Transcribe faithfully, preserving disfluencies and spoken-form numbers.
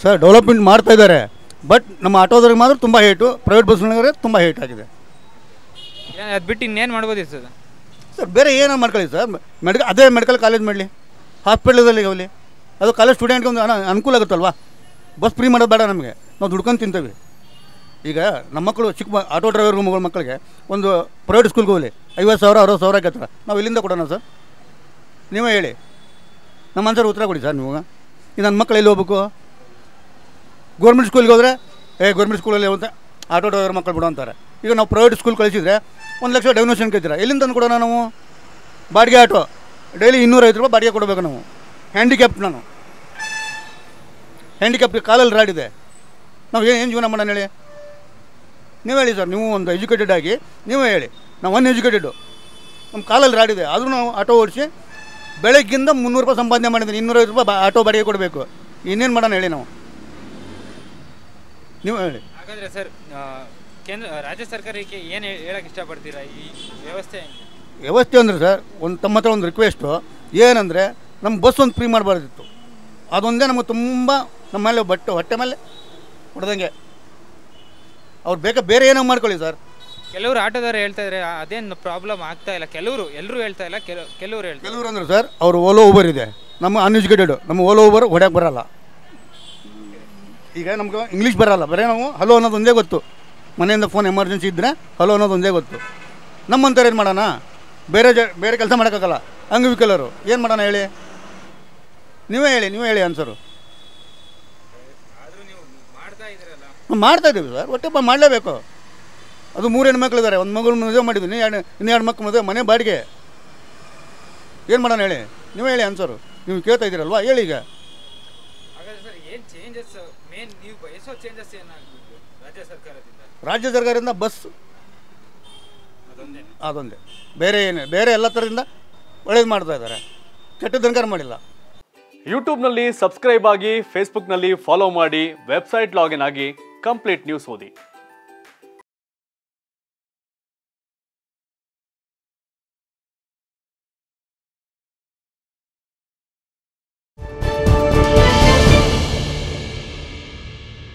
Sir development ಮಾಡ್ತಾ ಇದ್ದಾರೆ, but ನಮ್ಮ ಆಟೋದವ್ರಿಗೆ ಮಾತ್ರ ತುಂಬ ಹೇಟು, ಪ್ರೈವೇಟ್ ಬಸ್ಗಳಿಗೆ ತುಂಬ ಹೇಟ್ ಆಗಿದೆ. ಅದು ಬಿಟ್ಟು ಇನ್ನೇನು ಮಾಡ್ಬೋದಿತ್ತು ಸರ್? ಸರ್ ಬೇರೆ ಏನೋ ಮಾಡ್ಕೊಳ್ಳಿ ಸರ್, ಮೆಡಿಕಲ್ ಅದೇ ಮೆಡಿಕಲ್ ಕಾಲೇಜ್ ಮಾಡಲಿ, ಹಾಸ್ಪಿಟಲಲ್ಲಿ ಹೋಗಲಿ, ಅದು ಕಾಲೇಜ್ ಸ್ಟೂಡೆಂಟ್ಗೆ ಒಂದು ಅನ ಅನುಕೂಲ ಆಗುತ್ತಲ್ವಾ. ಬಸ್ ಫ್ರೀ ಮಾಡೋದು ಬೇಡ ನಮಗೆ, ನಾವು ದುಡ್ಕೊಂಡು ತಿಂತೀವಿ. ಈಗ ನಮ್ಮ ಮಕ್ಕಳು ಚಿಕ್ಕ ಆಟೋ ಡ್ರೈವರ್ ಮಗಳ ಮಕ್ಕಳಿಗೆ ಒಂದು ಪ್ರೈವೇಟ್ ಸ್ಕೂಲ್ಗೆ ಹೋಗಲಿ, ಐವತ್ತು ಸಾವಿರ ಅರವತ್ತು ಸಾವಿರ ಆಗತ್ತರ, ನಾವು ಇಲ್ಲಿಂದ ಕೊಡೋಣ ಸರ್? ನೀವೇ ಹೇಳಿ, ನಮ್ಮ ಆನ್ಸರ್ ಉತ್ತರ ಕೊಡಿ ಸರ್ ನೀವು. ಈಗ ನನ್ನ ಮಕ್ಕಳು ಎಲ್ಲಿ ಹೋಗ್ಬೇಕು? ಗೌರ್ಮೆಂಟ್ ಸ್ಕೂಲ್ಗೆ ಹೋದರೆ ಏ ಗೌರ್ಮೆಂಟ್ ಸ್ಕೂಲಲ್ಲಿ ಹೋಗುತ್ತೆ ಆಟೋ ಡ್ರೈವರ್ ಮಕ್ಕಳು ಬಿಡೋ ಅಂತಾರೆ. ಈಗ ನಾವು ಪ್ರೈವೇಟ್ ಸ್ಕೂಲ್ ಕಳಿಸಿದರೆ ಒಂದು ಲಕ್ಷ ಡೊನೇಷನ್ ಕೇಳ್ತೀರಾ, ಎಲ್ಲಿಂದ ತಂದು ಕೊಡೋಣ ನಾವು? ಬಾಡಿಗೆ ಆಟೋ ಡೈಲಿ ಇನ್ನೂರೈವತ್ತು ರೂಪಾಯಿ ಬಾಡಿಗೆ ಕೊಡಬೇಕು ನಾವು. ಹ್ಯಾಂಡಿಕ್ಯಾಪ್, ನಾನು ಹ್ಯಾಂಡಿಕ್ಯಾಪ್ಗೆ ಕಾಲಲ್ಲಿ ರಾಡಿದೆ, ನಾವು ಏನು ಏನು ಜೀವನ ಮಾಡೋಣ ಹೇಳಿ? ನೀವು ಹೇಳಿ ಸರ್, ನೀವು ಒಂದು ಎಜುಕೇಟೆಡ್ ಆಗಿ ನೀವೇ ಹೇಳಿ. ನಾವು ಅನ್ ಎಜುಕೇಟೆಡು, ನಮ್ಮ ಕಾಲಲ್ಲಿ ರಾಡಿದೆ, ಆದರೂ ನಾವು ಆಟೋ ಓಡಿಸಿ ಬೆಳಗ್ಗಿಂದ ಮುನ್ನೂರು ರೂಪಾಯಿ ಸಂಪಾದನೆ ಮಾಡಿದ್ದೀನಿ, ಇನ್ನೂರೈವತ್ತು ರೂಪಾಯಿ ಬಾ ಆಟೋ ಬಾಡಿಗೆ ಕೊಡಬೇಕು. ಇನ್ನೇನು ಮಾಡೋಣ ಹೇಳಿ ನಾವು? ನೀವು ಹೇಳಿ. ಹಾಗಾದರೆ ಸರ್ ಕೇಂದ್ರ ರಾಜ್ಯ ಸರ್ಕಾರಕ್ಕೆ ಏನು ಹೇಳಕ್ಕೆ ಇಷ್ಟಪಡ್ತೀರಾ ಈ ವ್ಯವಸ್ಥೆ? ವ್ಯವಸ್ಥೆ ಅಂದರೆ ಸರ್ ಒಂದು ತಮ್ಮ ಹತ್ರ ಒಂದು ರಿಕ್ವೆಸ್ಟು ಏನಂದರೆ, ನಮ್ಮ ಬಸ್ ಒಂದು ಫ್ರೀ ಮಾಡಬಾರ್ದಿತ್ತು, ಅದೊಂದೇ ನಮಗೆ ತುಂಬ ನಮ್ಮ ಮೇಲೆ ಬಟ್ಟು ಹೊಟ್ಟೆ ಮೇಲೆ ಹೊಡೆದಂಗೆ. ಅವ್ರು ಬೇಕಾ ಬೇರೆ ಏನೋ ಮಾಡ್ಕೊಳ್ಳಿ ಸರ್. ಕೆಲವರು ಆಟೋದವ್ರು ಹೇಳ್ತಾ ಇದ್ದಾರೆ ಅದೇನು ಪ್ರಾಬ್ಲಮ್ ಆಗ್ತಾ ಇಲ್ಲ, ಕೆಲವರು ಎಲ್ಲರೂ ಹೇಳ್ತಾ ಇಲ್ಲ, ಕೆಲವು ಕೆಲವರು ಹೇಳ್ತಾರೆ. ಕೆಲವರು ಅಂದ್ರೆ ಸರ್ ಅವರು ಓಲೋ ಊಬರ್ ಇದೆ, ನಮ್ಮ ಅನ್ಎಜುಕೇಟೆಡು, ನಮ್ಮ ಓಲೋ ಊಬರ್ ಹೊಡ್ಯಕ್ಕೆ ಬರೋಲ್ಲ. ಈಗ ನಮ್ಗೆ ಇಂಗ್ಲೀಷ್ ಬರೋಲ್ಲ, ಬರೀ ನಾವು ಹಲೋ ಅನ್ನೋದು ಒಂದೇ ಗೊತ್ತು. ಮನೆಯಿಂದ ಫೋನ್ ಎಮರ್ಜೆನ್ಸಿ ಇದ್ದರೆ ಹಲೋ ಅನ್ನೋದು ಒಂದೇ ಗೊತ್ತು. ನಮ್ಮಂಥವ್ರು ಏನು ಮಾಡೋಣ? ಬೇರೆ ಜ ಬೇರೆ ಕೆಲಸ ಮಾಡೋಕ್ಕಾಗಲ್ಲ, ಅಂಗವಿಕಲರು ಏನು ಮಾಡೋಣ ಹೇಳಿ? ನೀವೇ ಹೇಳಿ, ನೀವೇ ಹೇಳಿ ಆನ್ಸರು. ಮಾಡ್ತಾಯಿದ್ದೀವಿ ಸರ್, ಹೊಟ್ಟೆಪ್ಪ ಮಾಡಲೇಬೇಕು. ಅದು ಮೂರು ಹೆಣ್ಮಕ್ಳಿದ್ದಾರೆ, ಒಂದು ಮಗಳು ಮದುವೆ ಮಾಡಿದ್ದೀನಿ, ಎರಡು ಇನ್ನೆರಡು ಮಕ್ಕಳು ಮದುವೆ, ಮನೆ ಬಾಡಿಗೆ. ಏನು ಮಾಡೋಣ ಹೇಳಿ? ನೀವೇ ಹೇಳಿ ಆನ್ಸರು. ನೀವು ಕೇಳ್ತಾ ಇದ್ದೀರಲ್ವಾ, ಹೇಳಿ ಈಗ. ರಾಜ್ಯ ಸರ್ಕಾರದಿಂದ ಬಸ್ ಅದೊಂದೇ, ಬೇರೆ ಏನೇ ಬೇರೆ ಎಲ್ಲ ಥರದಿಂದ ಒಳ್ಳೇದು ಮಾಡ್ತಾ ಇದ್ದಾರೆ, ಕೆಟ್ಟದ್ದು ಅನ್ಕಾರ ಮಾಡಿಲ್ಲ. ಯೂಟ್ಯೂಬ್ನಲ್ಲಿ ಸಬ್ಸ್ಕ್ರೈಬ್ ಆಗಿ, ಫೇಸ್ಬುಕ್ನಲ್ಲಿ ಫಾಲೋ ಮಾಡಿ, ವೆಬ್ಸೈಟ್ ಲಾಗಿನ್ ಆಗಿ ಕಂಪ್ಲೀಟ್ ನ್ಯೂಸ್ ಓದಿ.